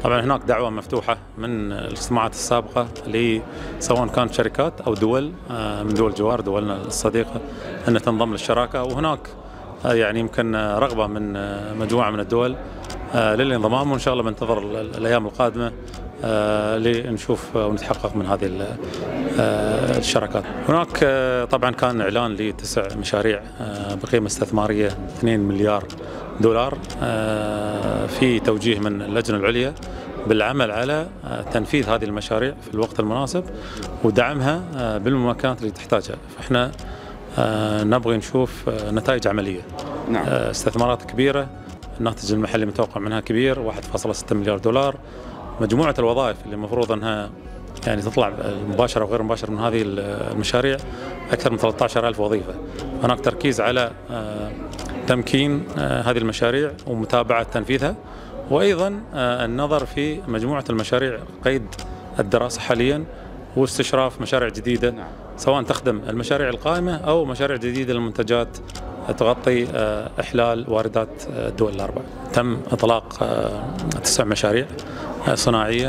طبعا هناك دعوة مفتوحة من الاجتماعات السابقة سواء كانت شركات أو دول من دول الجوار دولنا الصديقة أن تنضم للشراكة، وهناك يعني يمكن رغبة من مجموعة من الدول للانضمام، وإن شاء الله بنتظر الأيام القادمة لنشوف ونتحقق من هذه الشراكات. هناك طبعا كان إعلان لتسع مشاريع بقيمة استثمارية 2 مليار دولار في توجيه من اللجنة العليا بالعمل على تنفيذ هذه المشاريع في الوقت المناسب ودعمها بالممكنات اللي تحتاجها. فإحنا نبغي نشوف نتائج عملية. نعم. استثمارات كبيرة، الناتج المحلي متوقع منها كبير 1.6 مليار دولار. مجموعة الوظائف اللي المفروض أنها يعني تطلع مباشرة وغير مباشرة من هذه المشاريع أكثر من 13,000 وظيفة. هناك تركيز على تمكين هذه المشاريع ومتابعة تنفيذها، وأيضا النظر في مجموعة المشاريع قيد الدراسة حاليا واستشراف مشاريع جديدة سواء تخدم المشاريع القائمة أو مشاريع جديدة للمنتجات تغطي إحلال واردات الدول الأربع. تم إطلاق 9 مشاريع صناعية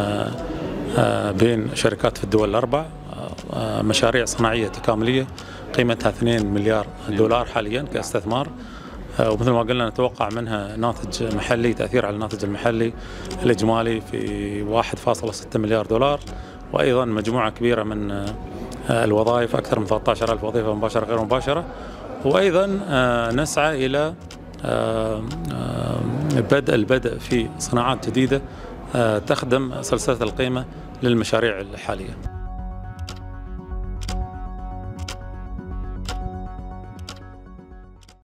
بين شركات في الدول الأربع، مشاريع صناعية تكاملية قيمتها 2 مليار دولار حاليا كاستثمار، ومثل ما قلنا نتوقع منها ناتج محلي، تأثير على الناتج المحلي الإجمالي في 1.6 مليار دولار، وأيضا مجموعة كبيرة من الوظائف أكثر من 13,000 وظيفة مباشرة غير مباشرة. وأيضا نسعى إلى البدء في صناعات جديدة تخدم سلسلة القيمة للمشاريع الحالية.